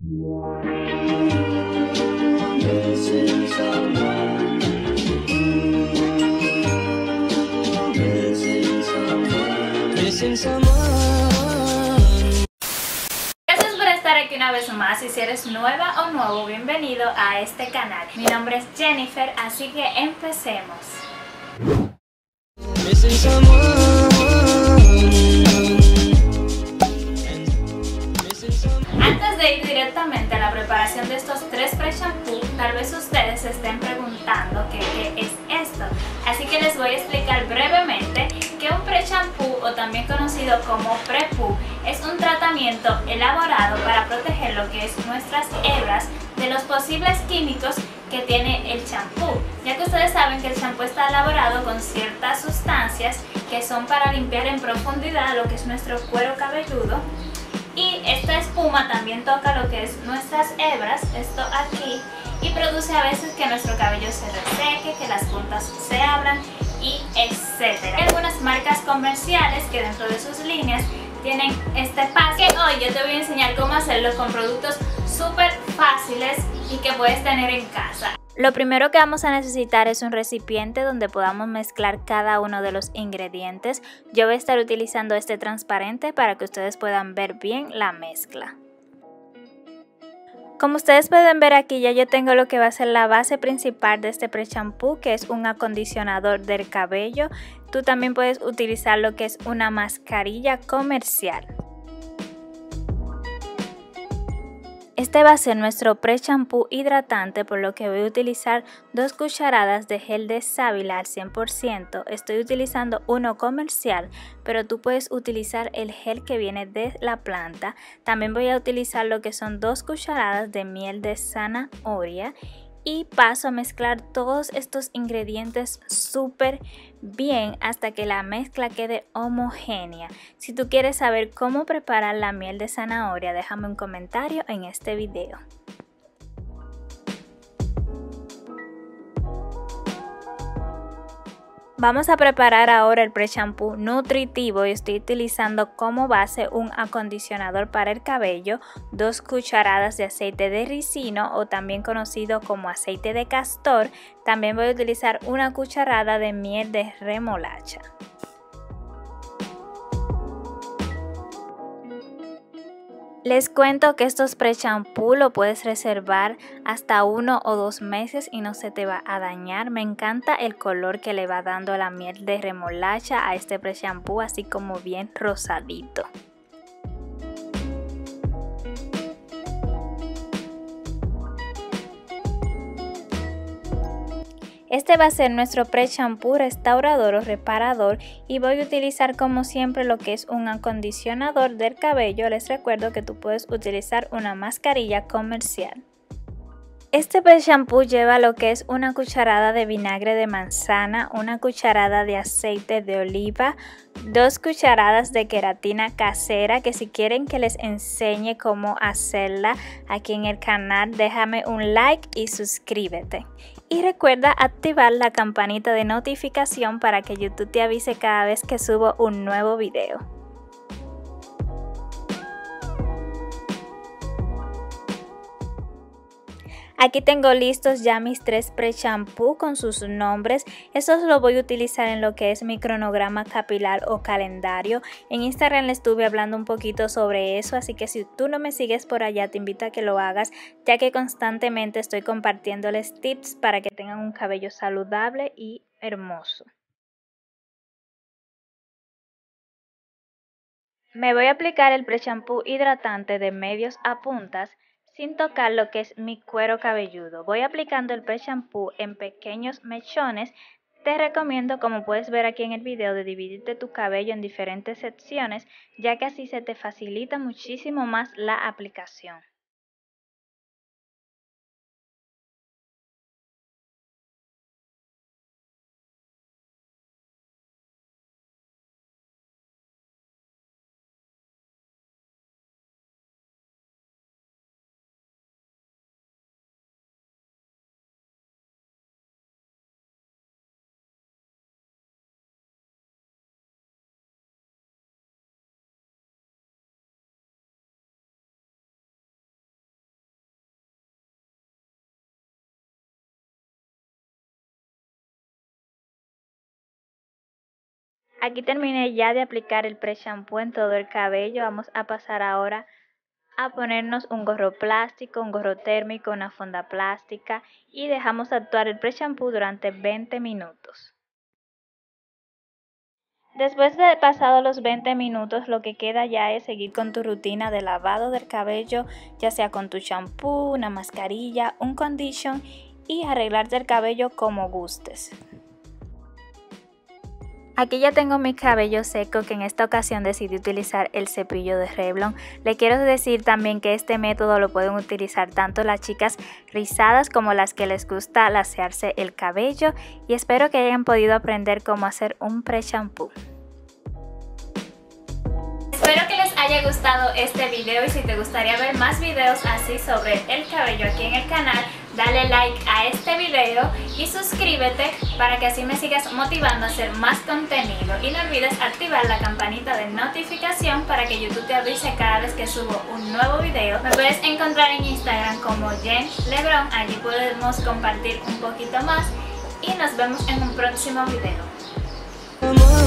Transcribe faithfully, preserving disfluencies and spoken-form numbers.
Missing someone. Missing someone. Missing someone. Gracias por estar aquí una vez más. Y si eres nueva o nuevo, bienvenido a este canal. Mi nombre es Jennifer, así que empecemos. Missing someone. Antes de ir directamente a la preparación de estos tres pre-shampoo, tal vez ustedes se estén preguntando qué, qué es esto. Así que les voy a explicar brevemente que un pre-shampoo, o también conocido como pre-poo, es un tratamiento elaborado para proteger lo que es nuestras hebras de los posibles químicos que tiene el champú, ya que ustedes saben que el champú está elaborado con ciertas sustancias que son para limpiar en profundidad lo que es nuestro cuero cabelludo. Y esta espuma también toca lo que es nuestras hebras, esto aquí, y produce a veces que nuestro cabello se reseque, que las puntas se abran y etcétera. Hay algunas marcas comerciales que dentro de sus líneas tienen este paso, que hoy yo te voy a enseñar cómo hacerlo con productos súper fáciles y que puedes tener en casa. Lo primero que vamos a necesitar es un recipiente donde podamos mezclar cada uno de los ingredientes. Yo voy a estar utilizando este transparente para que ustedes puedan ver bien la mezcla. Como ustedes pueden ver aquí, ya yo tengo lo que va a ser la base principal de este pre-shampoo, que es un acondicionador del cabello. Tú también puedes utilizar lo que es una mascarilla comercial. Este va a ser nuestro pre-shampoo hidratante, por lo que voy a utilizar dos cucharadas de gel de sábila al cien por ciento. Estoy utilizando uno comercial, pero tú puedes utilizar el gel que viene de la planta. También voy a utilizar lo que son dos cucharadas de miel de zanahoria. Y paso a mezclar todos estos ingredientes súper bien hasta que la mezcla quede homogénea. Si tú quieres saber cómo preparar la miel de zanahoria, déjame un comentario en este video. Vamos a preparar ahora el pre-shampoo nutritivo y estoy utilizando como base un acondicionador para el cabello, dos cucharadas de aceite de ricino o también conocido como aceite de castor. También voy a utilizar una cucharada de miel de remolacha. Les cuento que estos pre-shampoo lo puedes reservar hasta uno o dos meses y no se te va a dañar. Me encanta el color que le va dando la miel de remolacha a este pre-shampoo, así como bien rosadito. Este va a ser nuestro pre-shampoo restaurador o reparador y voy a utilizar como siempre lo que es un acondicionador del cabello. Les recuerdo que tú puedes utilizar una mascarilla comercial. Este pre-shampoo lleva lo que es una cucharada de vinagre de manzana, una cucharada de aceite de oliva, dos cucharadas de queratina casera, que si quieren que les enseñe cómo hacerla aquí en el canal, déjame un like y suscríbete. Y recuerda activar la campanita de notificación para que YouTube te avise cada vez que subo un nuevo video. Aquí tengo listos ya mis tres pre-shampoo con sus nombres. Estos los voy a utilizar en lo que es mi cronograma capilar o calendario. En Instagram les estuve hablando un poquito sobre eso, así que si tú no me sigues por allá, te invito a que lo hagas, ya que constantemente estoy compartiéndoles tips para que tengan un cabello saludable y hermoso. Me voy a aplicar el pre-shampoo hidratante de medios a puntas sin tocar lo que es mi cuero cabelludo. Voy aplicando el pre-shampoo en pequeños mechones. Te recomiendo, como puedes ver aquí en el video, de dividirte tu cabello en diferentes secciones, ya que así se te facilita muchísimo más la aplicación. Aquí terminé ya de aplicar el pre-shampoo en todo el cabello. Vamos a pasar ahora a ponernos un gorro plástico, un gorro térmico, una funda plástica y dejamos actuar el pre-shampoo durante veinte minutos. Después de pasado los veinte minutos, lo que queda ya es seguir con tu rutina de lavado del cabello, ya sea con tu shampoo, una mascarilla, un condition y arreglarte el cabello como gustes. Aquí ya tengo mi cabello seco, que en esta ocasión decidí utilizar el cepillo de Revlon. Le quiero decir también que este método lo pueden utilizar tanto las chicas rizadas como las que les gusta lasearse el cabello, y espero que hayan podido aprender cómo hacer un pre-shampoo. Espero que les haya gustado este video, y si te gustaría ver más videos así sobre el cabello aquí en el canal, dale like a este video y suscríbete para que así me sigas motivando a hacer más contenido. Y no olvides activar la campanita de notificación para que YouTube te avise cada vez que subo un nuevo video. Me puedes encontrar en Instagram como Jen Lebron, allí podemos compartir un poquito más y nos vemos en un próximo video.